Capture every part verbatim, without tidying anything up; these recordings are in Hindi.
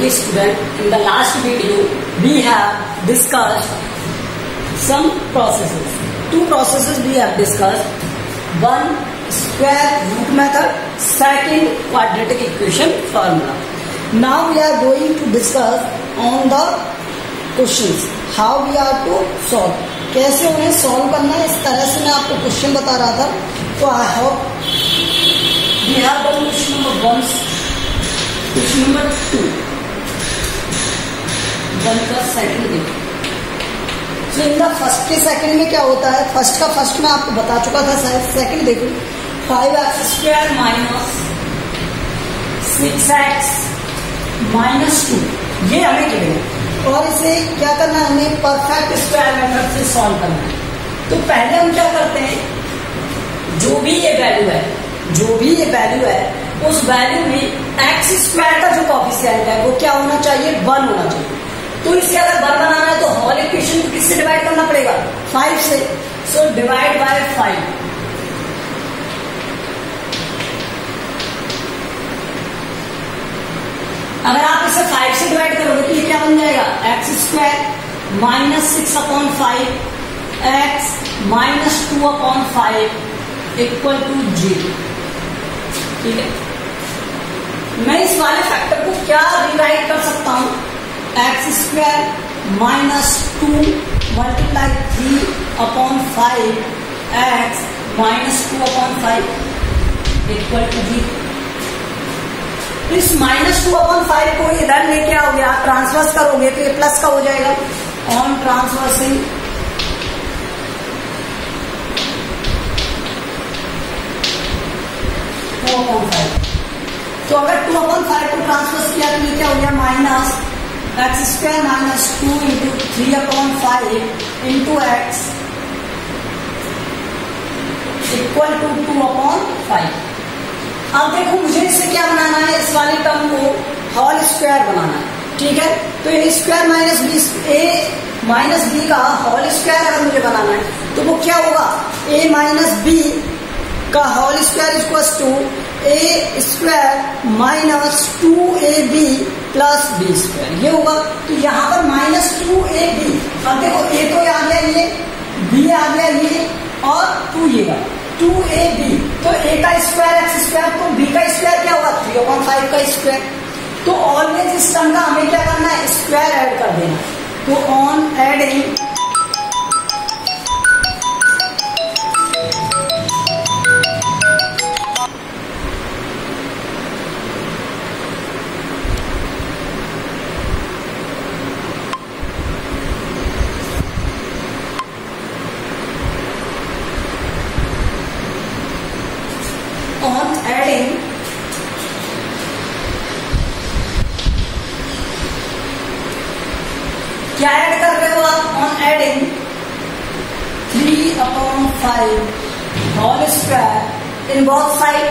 dear student, in the last video we have discussed some processes. Two processes we have discussed. One, square root method. Second, quadratic equation formula. Now we are going to discuss on the questions. How we are to solve. कैसे उन्हें सॉल्व करना है, इस तरह से मैं आपको क्वेश्चन बता रहा था. तो I hope we have done question number one. Question number two one का सेकंड में. सो इन द फर्स्ट के सेकंड में क्या होता है, फर्स्ट का फर्स्ट में आपको बता चुका था शायद. सेकंड देखो, five X square minus six X minus two, ये हमें गिवेन है और इसे क्या करना है, हमें परफेक्ट स्क्वायर मेथड से सॉल्व करना है. तो पहले हम क्या करते हैं, जो भी ये वैल्यू है जो भी ये वैल्यू है उस वैल्यू में एक्स स्क्वायर का जो कोएफिशिएंट है वो क्या होना चाहिए, वन होना चाहिए. तो इसे अगर वन बनाना है तो होल इक्वेशन को किससे डिवाइड करना पड़ेगा, फाइव से. So divide by five. अगर आप इसे फाइव से डिवाइड करोगे तो ये क्या बन जाएगा, x square minus six upon five X minus two upon five equal to zero. ठीक है, मैं इस वाले फैक्टर को क्या रिराइट कर सकता हूं, X square minus two multiply three upon five X minus two upon five equal to zero. इस माइनस टू अपॉन फाइव को इधर लेके आओगे, आप ट्रांसवर्स करोगे तो ये प्लस का हो जाएगा. On transversing two upon five. तो अगर टू अपॉन फाइव को ट्रांसवर्स किया तो ये क्या हो गया, minus X square minus two into three upon five into X equal to two upon five. अब देखो मुझे इसे क्या बनाना है, इस वाले टर्म को होल स्क्वायर बनाना है. ठीक है, तो A square minus B A minus B का होल स्क्वायर अगर मुझे बनाना है तो वो क्या होगा, ए माइनस बी का whole square equal to A square minus two A B plus B square, ये होगा. तो यहाँ पर माइनस टू ए बी, अब देखो ए तो आ गया, ये बी आ गया, ये और टू ये टू ए बी. तो ए का स्क्वायर एक्स स्क्वायर, तो बी का स्क्वायर क्या होगा, थ्री अपॉन फाइव का स्क्वायर. तो ऑलवेज इस टर्म का हमें क्या करना है, स्क्वायर ऐड कर देना. तो ऑन एडिंग on adding क्या ऐड कर रहे हो आप, on adding three upon five whole square in both side.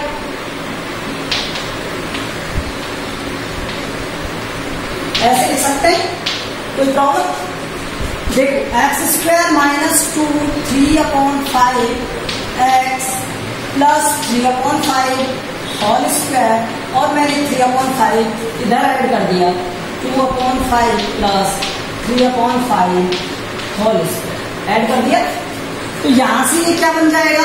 ऐसे लिख सकते हैं, कोई प्रॉब्लम. देखो x square minus two three upon five X plus three upon five whole square, और मैंने थ्री अपॉन फाइव इधर ऐड कर दिया, two upon five plus three upon five whole square add कर दिया. तो यहां से ये क्या बन जाएगा,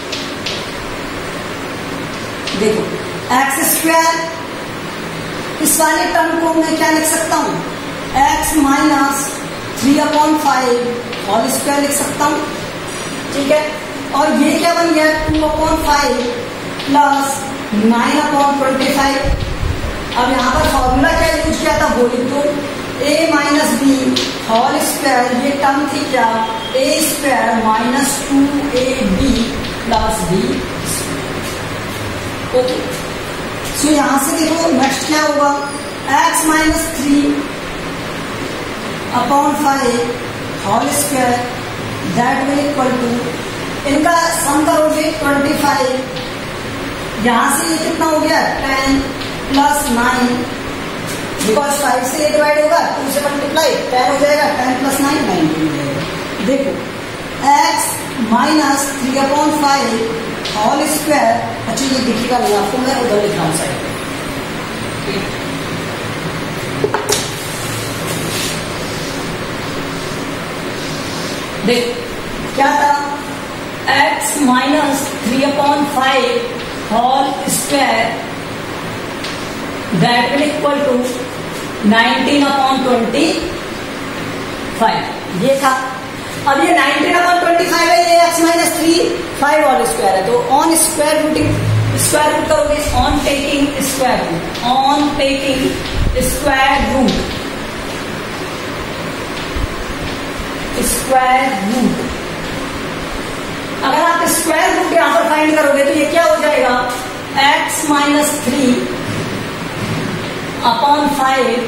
देखो एक्स स्क्वायर, इस वाले टर्म को मैं क्या लिख सकता हूं, X minus three upon five whole square लिख सकता हूं. ठीक है, और ये क्या बन गया, two upon five plus nine upon twenty five. अब यहाँ पर फॉर्मूला क्या यूज किया था, वो लिख दो, A minus B whole square, ये टर्म थी क्या, A square minus two A B plus B. Okay, so यहाँ से देखो नेक्स्ट क्या होगा, X minus three upon five whole square that will equal to, इनका सम करोगे ट्वेंटी फाइव, यहां से ये कितना हो गया, ten plus nine, because five से ये डिवाइड होगा, टू से मल्टीप्लाई टेन हो जाएगा, टेन प्लस नाइन नाइन हो जाएगा. देखो X minus three upon five whole square, अच्छा ये दिखेगा नहीं आपको, मैं उधर लिख रहा हूँ साइड. देख क्या था, x minus three upon five whole square that will equal to nineteen upon twenty five, ये था। अब ये नाइनटीन अपॉन ट्वेंटी फाइव है, ये x minus three five whole square है, तो on square rooting square root करोगे, on taking square root, on taking square root, square root, अगर आप स्क्वायर रूट यहां पर फाइंड करोगे तो ये क्या हो जाएगा, x minus three upon five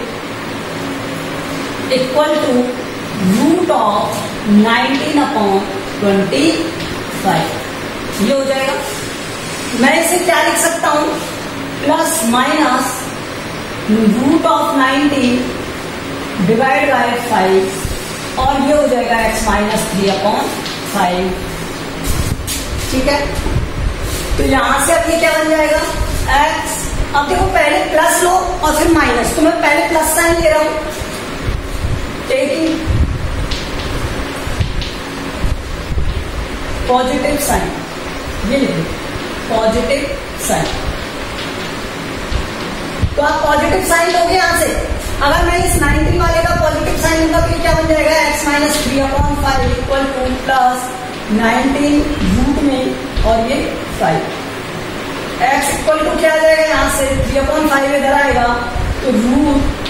equal to root of nineteen upon twenty five, ये हो जाएगा। मैं इसे क्या लिख सकता हूं, plus minus root of nineteen divide by five, और ये हो जाएगा x minus three upon five, ठीक है। तो यहां से अब ये क्या बन जाएगा, x, अब देखो पहले प्लस लो और फिर माइनस, तो मैं पहले प्लस साइन ले रहा हूं, टेकिंग पॉजिटिव साइन, ये लिखो पॉजिटिव साइन, तो आप पॉजिटिव साइन लोगे यहां से। अगर मैं इस नाइनटीन वाले का पॉजिटिव साइन लूंगा तो ये क्या बन जाएगा, x minus three upon five equal to plus nineteen root में और ये फाइव, x इक्वल टू क्या आ जाएगा, यहां से थ्री अपॉन फाइव इधर आएगा तो root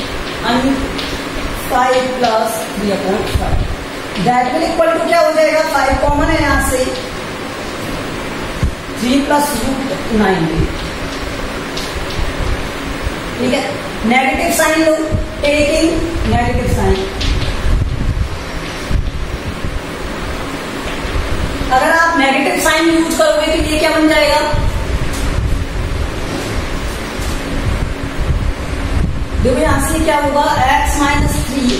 five plus three upon five, that will equal to क्या हो जाएगा, फाइव कॉमन है यहां से, थ्री प्लस रूट नाइनटीन, ठीक है। नेगेटिव साइन लो, टेकिंग नेगेटिव साइन, अगर आप नेगेटिव साइन यूज करोगे तो ये क्या बन जाएगा, देखो यहां से क्या होगा, x minus three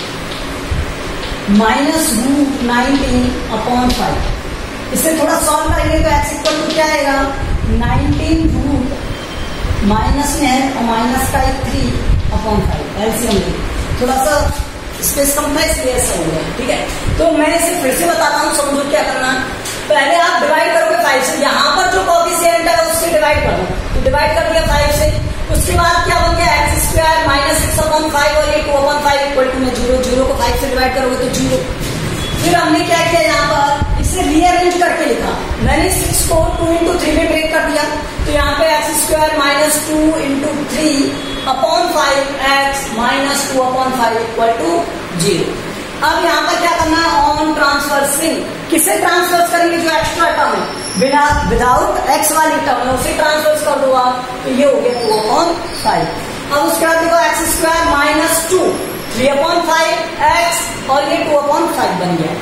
minus root nineteen upon five, इसे थोड़ा सॉल्व करेंगे तो x इक्वल टू क्या आएगा, नाइनटीन रूट माइनस में है और माइनस का एक थ्री अपॉन फाइव, एलसीएम थोड़ा सा स्पेस कम था इसलिए ऐसा हो गया, ठीक है। तो मैं इसे फिर से बताता हूँ, समझो क्या करना, पहले आप डिवाइड करोगे फाइव से, यहाँ पर जो कोएफिशिएंट है उससे डिवाइड कर दो, तो डिवाइड कर दिया फाइव से, उसके बाद क्या बन गया, x square minus six upon five और ये two upon five equal to में जीरो, जीरो को फाइव से डिवाइड करोगे तो जीरो। फिर हमने क्या किया, यहाँ पर इसे रीअरेंज करके लिखा, मैंने सिक्स को टू इंटू थ्री में ब्रेक कर दिया, तो यहाँ पे X square minus two into three upon five X minus two upon five equal to zero. अब यहाँ पर क्या करना है, ऑन ट्रांसफर्सिंग, किसे ट्रांसफर करेंगे, जो एक्स्ट्रा टर्म है, बिना विदाउट एक्स वाली टर्म है उसे ट्रांसफर कर दो आप, तो ये हो गया टू अपॉन फाइव। अब उसके बाद देखो x square minus two three upon five X और ये टू अपॉन फाइव बन गया।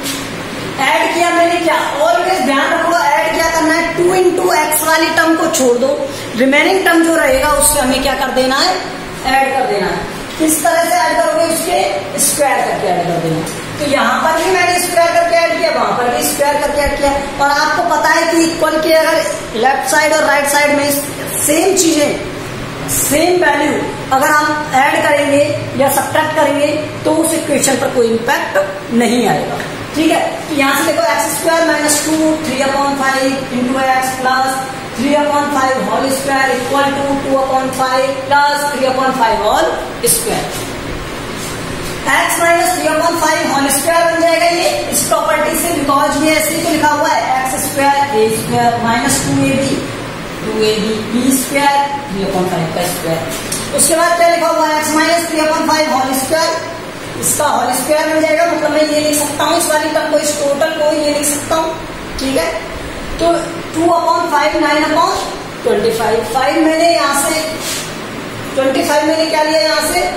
ऐड किया मैंने, क्या ऑलवेज ध्यान रखो, ऐड क्या करना है, टू इंटू एक्स वाली टर्म को छोड़ दो, रिमेनिंग टर्म जो रहेगा उससे हमें क्या कर देना है, ऐड कर देना है। किस तरह से ऐड करोगे, उसके स्क्वायर करके ऐड कर देना। तो यहाँ पर भी मैंने स्क्वायर करके ऐड किया, वहां पर भी स्क्वायर करके ऐड किया, और आपको पता है कि इक्वल के अगर लेफ्ट साइड और राइट साइड में सेम चीजें, सेम वैल्यू अगर हम ऐड करेंगे या सब्ट्रैक्ट करेंगे तो उस इक्वेशन पर कोई इंपैक्ट नहीं आएगा, ठीक है। तो यहाँ से देखो x square minus two three upon five into x plus three upon five whole square equal to two upon five plus three upon five whole square. X minus three upon five whole square बन जाएगा ये इस प्रॉपर्टी से, बिकॉज ये ऐसे तो लिखा हुआ है x square a square minus two A b two A b b square three upon five का स्क्वायर। उसके बाद क्या लिखा हुआ है, x minus three upon five whole square, इसका होल स्क्वायर बन जाएगा, मतलब मैं ये लिख सकता हूँ इस वाली टर्म को, इस टोटल को ये लिख सकता हूँ, ठीक है। तो two upon five nine upon twenty five, five मैंने यहाँ से ट्वेंटी फाइव मैंने क्या लिया यहाँ से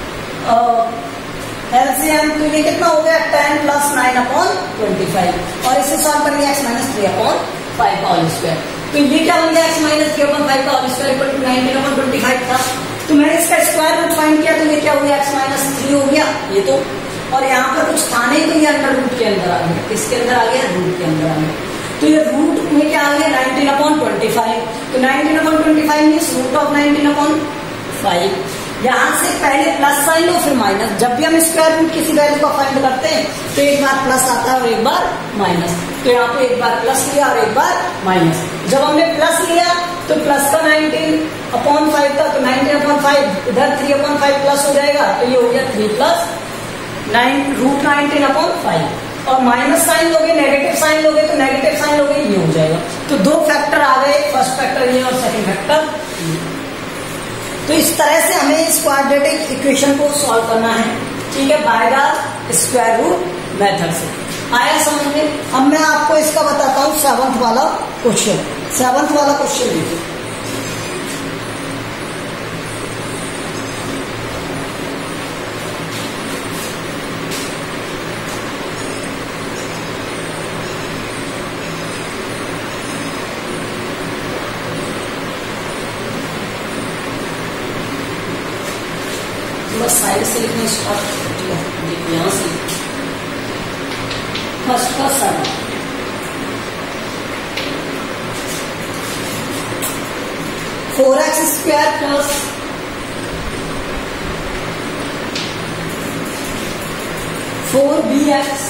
एलसीएम, तो ये कितना हो गया ten plus nine upon twenty five, और इसे सॉल्व करेंगे x minus three upon five का होल स्क्वायर। तो ये क्या बन गया, x minus three upon five का whole square equal to nineteen upon twenty five था। तो मैंने इसका स्क्वायर रूट फाइंड किया, तो ये क्या हो गया, एक्स माइनस थ्री हो गया ये तो, और यहाँ पर कुछ था नहीं तो ये अंडर रूट के अंदर आ गया, किसके अंदर आ गया, रूट के अंदर आ गया। तो ये रूट में क्या आ गया नाइनटीन अपॉन ट्वेंटी फाइव, तो nineteen upon twenty five means root of nineteen upon five, यहां से पहले प्लस साइन लो फिर माइनस। जब भी हम स्क्वायर रूट किसी वैल्यू को फाइंड करते हैं तो एक बार प्लस आता है और एक बार माइनस। तो यहाँ पे एक बार प्लस लिया और एक बार माइनस। जब हमने प्लस लिया तो प्लस का नाइनटीन अपॉन फाइव था, तो नाइनटीन अपॉन फाइव इधर थ्री अपॉन फाइव प्लस हो जाएगा, तो ये हो गया three plus nine root nineteen upon five. और माइनस साइन लोगे, नेगेटिव साइन लोगे तो नेगेटिव साइन लोगे ये हो जाएगा। तो दो फैक्टर आ गए, फर्स्ट फैक्टर ये और सेकंड फैक्टर ये। तो इस तरह से हमें इस क्वाड्रेटिक इक्वेशन को सॉल्व करना है, ठीक है, by the square root method से। आया समझ में? अब मैं आपको इसका बताता हूं सेवंथ वाला क्वेश्चन। सेवंथ वाला क्वेश्चन देखिए, बस साइड से लिखना स्टार्ट किया, देखिए यहां से फर्स्ट का seven, four x square plus four b x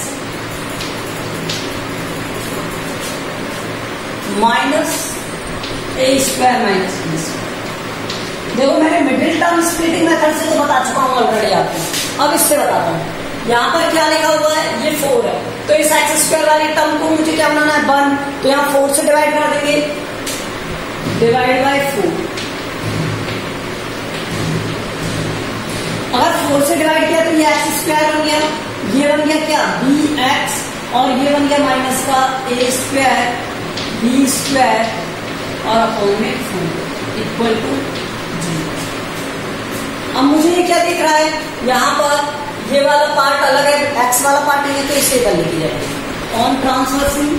minus a square minus b square. देखो मैंने मिडिल टर्म स्प्लिटिंग मेथड से तो बता चुका हूं ऑलरेडी आपको, अब इससे बताता हूं। यहाँ पर क्या लिखा हुआ है, ये फोर है, तो इस एक्स स्क्वायर वाली टर्म को मुझे क्या बनाना है, वन। तो यहाँ फोर से डिवाइड कर देंगे, डिवाइड बाय फोर। अगर फोर से डिवाइड किया तो ये एक्स स्क्वायर बन गया, ये बन गया क्या बी एक्स, और ये बन गया माइनस का ए स्क्वायर बी स्क्वायर और अपॉन में फोर इक्वल टू जीरो। अब मुझे ये क्या दिख रहा है, यहाँ पर ये वाला पार्ट अलग है, एक्स वाला पार्ट नहीं है, तो इसे कर लिखी जाए on transversing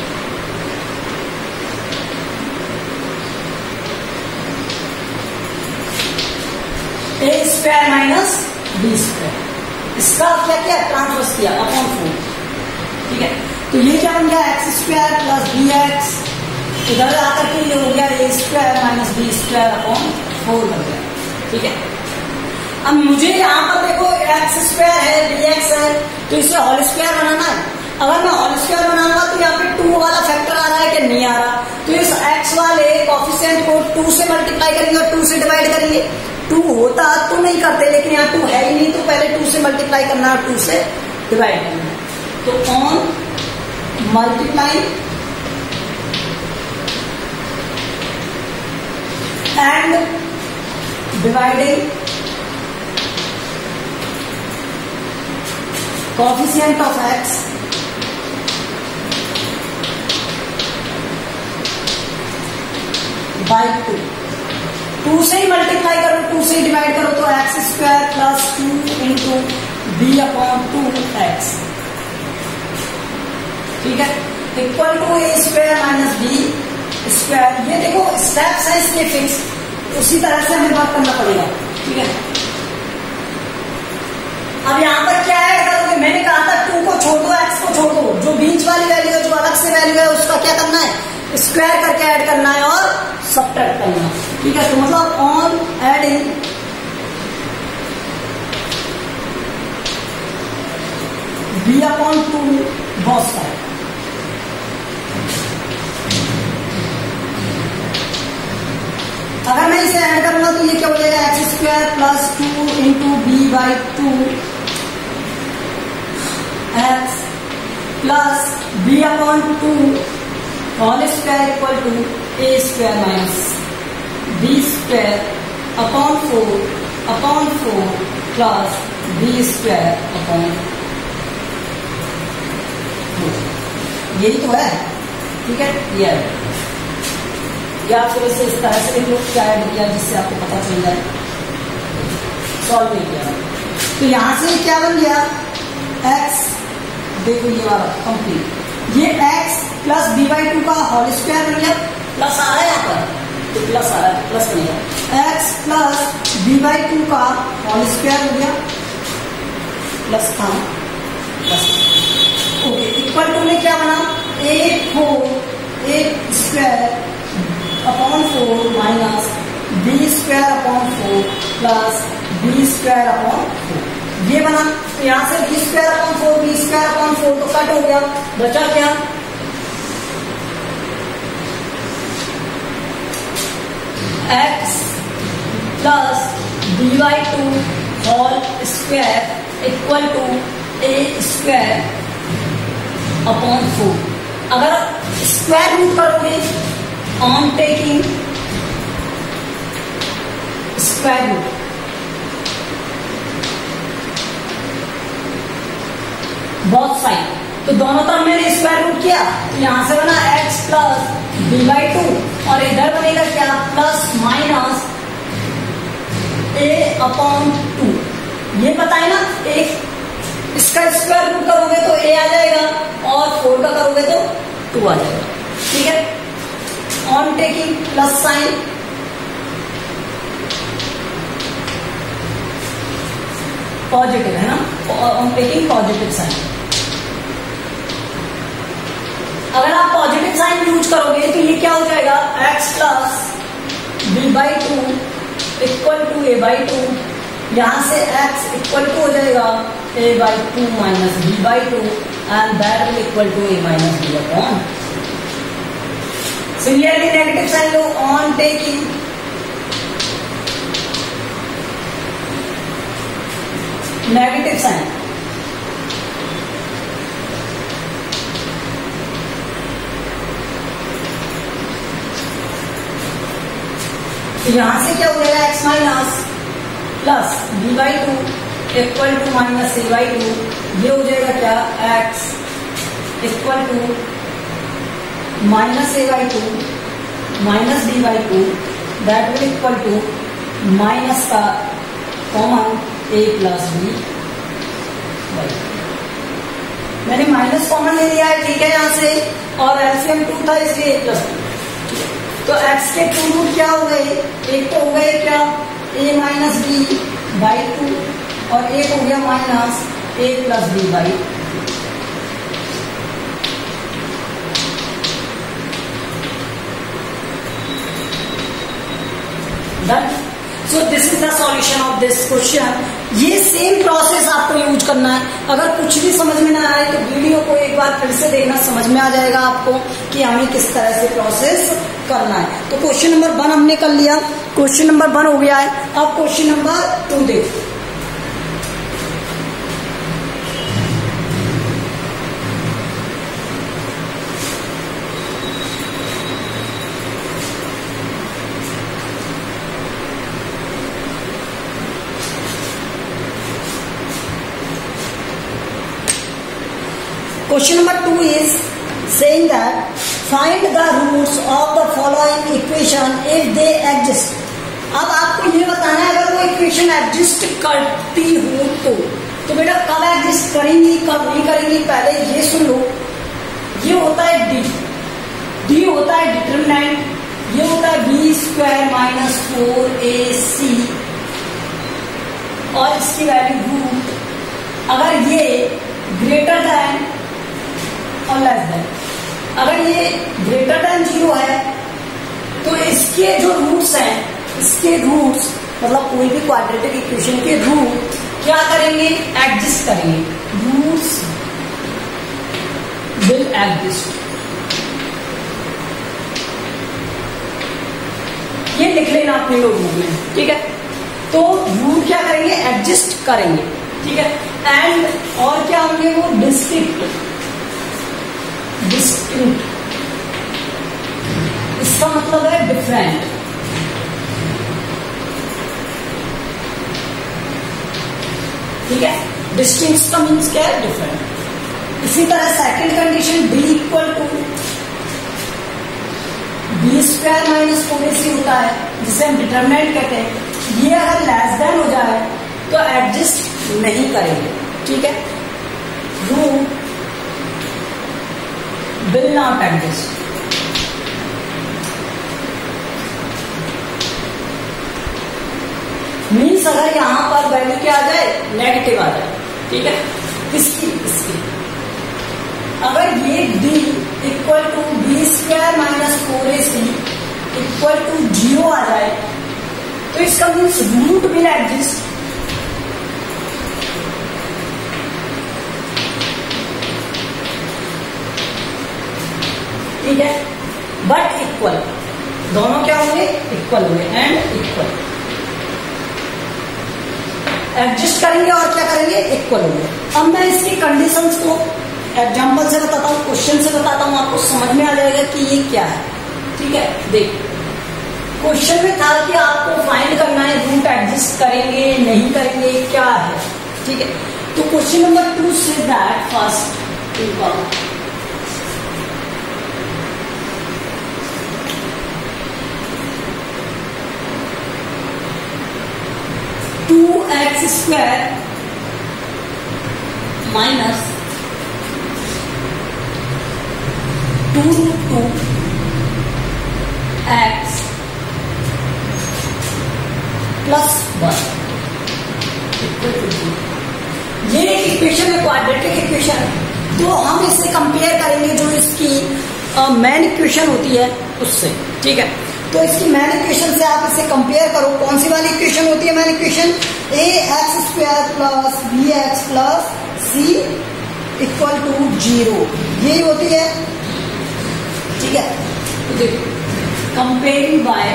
a square minus b square. इसका क्या क्या ट्रांसवर्स किया अपॉन फोर, ठीक है। तो ये क्या बन गया x square plus b x, इधर आकर के ये हो गया a square minus b square upon four बन गया, ठीक है। अब मुझे यहाँ पर देखो एक्स स्क्वायर है बी एक्स है, तो इसे होल स्क्वायर बनाना है। अगर मैं होल स्क्वायर बनाऊंगा तो यहाँ पे टू वाला फैक्टर आ रहा है कि नहीं आ रहा, तो इस एक्स वाले कोफिशिएंट को टू से मल्टीप्लाई करेंगे और टू से डिवाइड करेंगे। टू't तो नहीं करते, लेकिन यहाँ टू है ही नहीं, तो पहले टू से मल्टीप्लाई करना और टू से डिवाइड करना। तो on multiply and dividing coefficient of x by two. Two से ही मल्टीप्लाई करो, टू से ही डिवाइड करो, तो x square plus two into b upon two x, ठीक है, equal to A square minus b square. ये देखो स्टेप्स है इसके फिक्स, उसी तरह से हमें बात करना पड़ेगा, ठीक है। अब यहाँ पर क्या ऐड करोगे, मैंने कहा था टू को छोड़ दो, एक्स को छोड़ दो, जो बीच वाली वैल्यू है, जो अलग से वैल्यू है, उसका क्या करना है, स्क्वायर करके ऐड करना है और सबट्रैक्ट करना है, ठीक है। तो मतलब on adding b upon two both side, अगर मैं इसे ऐड करूंगा तो ये क्या हो जाएगा x square plus two into b by two x plus b upon two whole square equal to A square minus b square upon four upon four plus B square upon यही तो है, ठीक है। ये या फिर इसे इस तरह से भी क्या ऐड किया जिससे आपको पता चल जाए, सॉल्व नहीं किया। तो यहां से क्या बन गया x, देखो ये वाला कंप्लीट, ये x plus b by two का होल स्क्वायर बन गया, प्लस आ रहा है यहाँ पर, तो प्लस आ रहा है, प्लस बनेगा x plus b by two का होल स्क्वायर हो गया, प्लस था प्लस, ओके, इक्वल टू में क्या बना a four a square upon four minus b square upon four plus B square upon four ये बना। तो यहां से b square upon four b square upon four तो कट हो गया, बचा क्या x plus d by two whole square equal to A square upon four. अगर स्क्वायर रूट करोगे on taking square root both side, तो दोनों तरफ मैंने स्क्वायर रूट किया, तो यहां से बना x plus d by two और इधर बनेगा क्या plus minus a upon two. ये पता है ना, एक इसका स्क्वायर रूट करोगे तो a आ जाएगा और फोर का करोगे तो टू आ जाएगा। ठीक है, on taking plus sign positive है ना, ऑन टेकिंग पॉजिटिव साइन। अगर आप पॉजिटिव साइन यूज करोगे तो ये क्या हो जाएगा x plus b by two equal to a by two. यहां से x इक्वल टू हो जाएगा a by two minus b by two and that will equal to a minus b upon. Similarly negative sign लो, ऑन टेकिंग नेगेटिव साइन तो यहां से क्या हो जाएगा x minus plus b by two equal to minus a by two. ये हो जाएगा क्या x equal to minus a by two minus b by two that will equal to minus का common a plus b by two. मैंने माइनस कॉमन ले लिया है, ठीक है, यहां से, और एलसीएम टू था इसलिए ए प्लस टू। तो x के टू रूट क्या हो गए, एक तो हो गए क्या a minus b by two और एक हो गया minus a plus b by. Done. So this is the solution of this question. ये सेम प्रोसेस आपको यूज करना है। अगर कुछ भी समझ में ना आए तो वीडियो को एक बार फिर से देखना, समझ में आ जाएगा आपको कि हमें किस तरह से प्रोसेस करना है। तो क्वेश्चन नंबर वन हमने कर लिया, क्वेश्चन नंबर वन हो गया है। अब क्वेश्चन नंबर टू देखो। Question number two is saying that find the roots of the following equation if they exist. अब आपको ये बताना है अगर वो इक्वेशन एग्जिस्ट करती हो तो तो बेटा कब एग्जिस्ट करेंगी कब नहीं करेंगी, पहले ये सुन लो। ये होता है डी, डी होता है डिटरमिनेंट, ये होता है b square minus four a c और इसकी वैल्यू रूट। अगर ये ग्रेटर दैन और लेस देन, अगर ये ग्रेटर देन जीरो है तो इसके जो रूट्स हैं, इसके रूट्स मतलब कोई भी क्वाड्रेटिक इक्वेशन के रूट क्या करेंगे एग्जिस्ट करेंगे, रूट्स विल एग्जिस्ट। ये लिख लेना अपने नोटबुक में, ठीक है। तो रूट क्या करेंगे एग्जिस्ट करेंगे, ठीक है। एंड और क्या होंगे वो डिस्टिंक्ट, डिस्टिंक्ट इसका मतलब है डिफरेंट। ठीक है, डिस्टिंक्ट का मीन्स क्या है डिफरेंट। इसी तरह second condition d equal to b square minus four a c होता है जिसे हम डिटरमिनेंट कहते हैं। ये अगर लेस देन हो जाए तो एडजस्ट नहीं करेंगे, ठीक है। Root will not exist। Means अगर यहां पर वैल्यू क्या आ जाए नेगेटिव आ जाए, ठीक है। किसकी इसकी अगर ये d equal to b square minus four a c equal to zero आ जाए तो इसका मीन्स रूट विल एग्जिस्ट ठीक है, बट इक्वल, दोनों क्या होंगे, इक्वल होंगे, एंड इक्वल। एडजस्ट करेंगे और क्या करेंगे, इक्वल होंगे। अब मैं इसकी कंडीशंस को एग्जांपल से बताता हूँ, क्वेश्चन से बताता हूँ, आपको समझ में आ जाएगा कि ये क्या है। ठीक है, देख क्वेश्चन में था कि आपको फाइंड करना है रूट एडजस्ट करेंगे नहीं करेंगे क्या है। ठीक है, तो क्वेश्चन नंबर टू से that first two x square minus two root two x plus one, ये एक इक्वेशन है, क्वाड्रेटिक इक्वेशन। तो हम इससे कंपेयर करेंगे जो इसकी मेन इक्वेशन होती है उससे। ठीक है, तो इसकी मेन इक्वेशन से आप इसे कंपेयर करो। कौन सी वाली इक्वेशन होती है main equation, a x square plus b x plus c equal to zero, यही होती है। ठीक है, तो देखो comparing by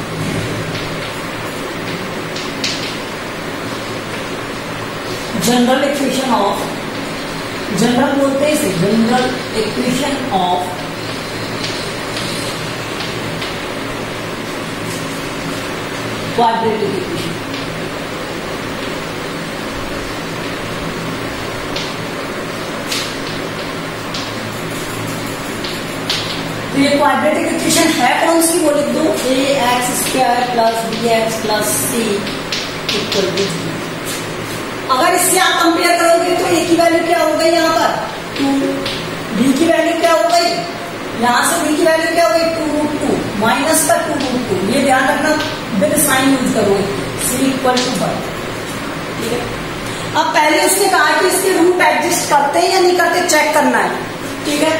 general equation of, general बोलते हैं इसे, general equation of quadratic equation. तो ये क्वाड्रेटिक इक्वेशन है कौन सी, वो लिख दो, a x square plus b x plus c equal to zero. अगर इससे आप कंपेयर करोगे तो ए की वैल्यू क्या हो गई, यहाँ पर टू, बी की वैल्यू क्या हो गई, यहाँ से बी की वैल्यू क्या हो गई, टू रूट टू माइनस का टू रूट टू, ये ध्यान रखना, विद साइन यूज करोगे, सी इक्वल टू वन। ठीक है, अब पहले उसने कहा कि इसके रूट एडजस्ट करते हैं या नहीं करते, चेक करना है। ठीक है,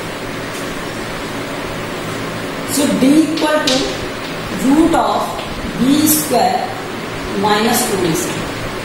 so d equal to root of b square minus two d c,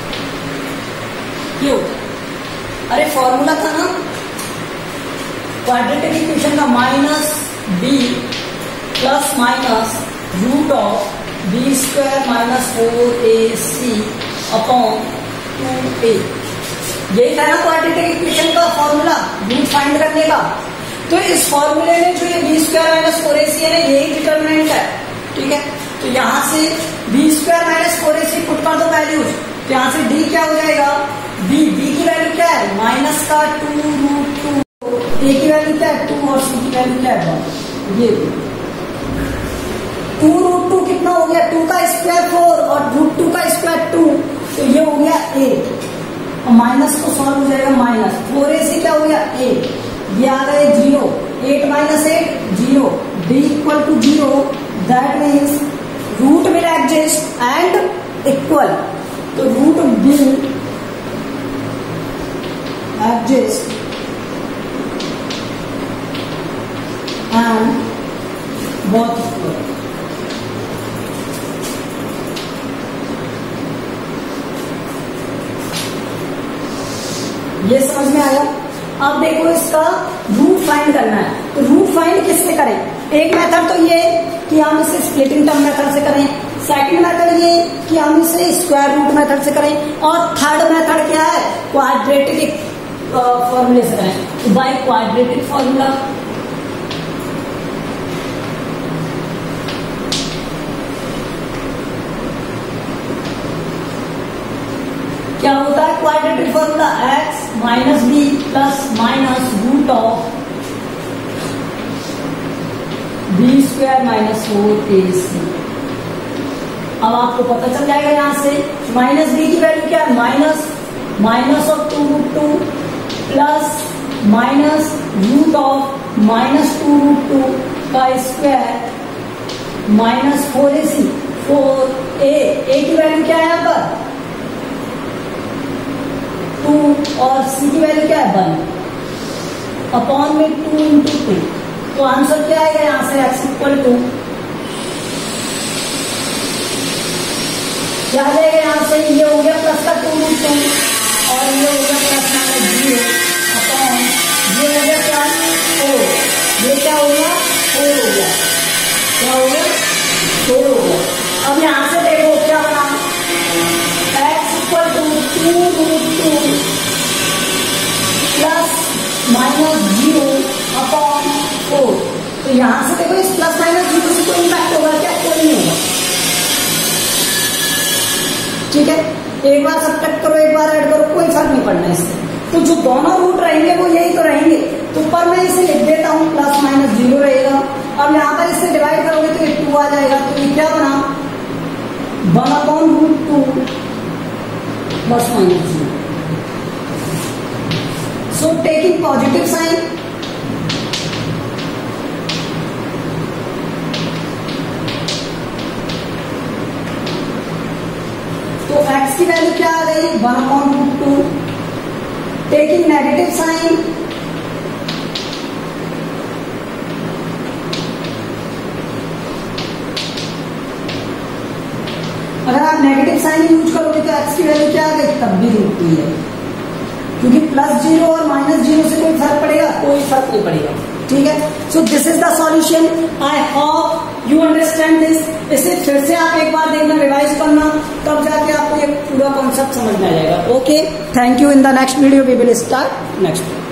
ये होता है। अरे फॉर्मूला था ना क्वाड्रेटिक इक्वेशन का, minus b plus minus root of b square minus four a c upon two a, यही था ना क्वाड्रेटिक इक्वेशन का फॉर्मूला रूट फाइंड करने का। तो इस फॉर्मूले में जो ये b square minus four a c है ना, यही डिटर्मिनेंट है। ठीक है, तो यहां से b square minus four a c put कर दो वैल्यूज, तो यहां से डी क्या हो जाएगा, बी, बी की वैल्यू क्या है, माइनस का टू रूट टू, ए की वैल्यू क्या है टू और सी की वैल्यू क्या है वन। ये टू रूट टू कितना हो गया, टू का स्क्वायर फोर और रूट टू का स्क्वायर टू, तो ये हो गया एट, और माइनस को सॉल्व हो जाएगा, माइनस फोर ए सी क्या हो गया एट, ये आ गए zero, eight minus eight zero, d equal to zero, that means root will adjust and equal. तो root will adjust and both equal. ये समझ में आया। अब देखो इसका रूट फाइंड करना है, तो रूट फाइंड किससे करें, एक मेथड तो ये कि हम इसे स्प्लिटिंग टर्म मेथड से करें, सेकंड मेथड ये कि हम इसे स्क्वायर रूट मेथड से करें, और थर्ड मेथड क्या है, क्वाड्रेटिक फॉर्मूले से करें, तो बाय क्वाड्रेटिक फॉर्मूला। क्या होता है quadratic formula, x minus b plus minus root of b square minus four a c. अब आपको पता चल जाएगा यहां से माइनस बी की वैल्यू क्या है, minus minus of two root two plus minus root of minus two root two का square minus four a c, four a, a की वैल्यू क्या है यहाँ पर टू और सी की वैल्यू क्या है वन, अपॉन में टू इंटू टू, तो आंसर क्या आएगा यहां से एक्स इक्वल टू क्या आ जाएगा यहां से, ये हो गया प्लस का टू रूट टू और ये हो गया प्लस माइनस जीरो अपॉन ये हो गया क्या फोर, ये क्या हो गया, फोर हो गया, क्या हो गया, फोर हो गया। अब यहां से देखो क्या बना, x equal to two root two plus minus zero upon four. तो यहां से देखो इस प्लस माइनस जीरो से कोई इंपैक्ट होगा क्या, कोई नहीं होगा, ठीक है। एक बार सब्ट्रैक्ट करो, एक बार ऐड करो, कोई फर्क नहीं पड़ना इससे। तो जो दोनों रूट रहेंगे वो यही तो रहेंगे। तो पर मैं इसे लिख देता हूं, प्लस माइनस जीरो रहेगा। अब यहां पर इसे डिवाइड करोगे तो ये टू आ जाएगा। तो ये क्या बना, one upon root two plus minus zero. So taking positive sign, तो x की वैल्यू क्या आ गई, one upon root two. Taking negative sign, अगर आप नेगेटिव साइन यूज करोगे तो x की वैल्यू क्या आ गई, तब भी रूट टू है, क्योंकि प्लस जीरो और माइनस जीरो से कोई फर्क पड़ेगा, कोई फर्क नहीं पड़ेगा, ठीक है। So this is the solution. I hope you understand this. इसे फिर से आप एक बार देखना, रिवाइज करना, तब जाके आपको ये पूरा कॉन्सेप्ट समझ में आ जाएगा। Okay, thank you. In the next video we will start next.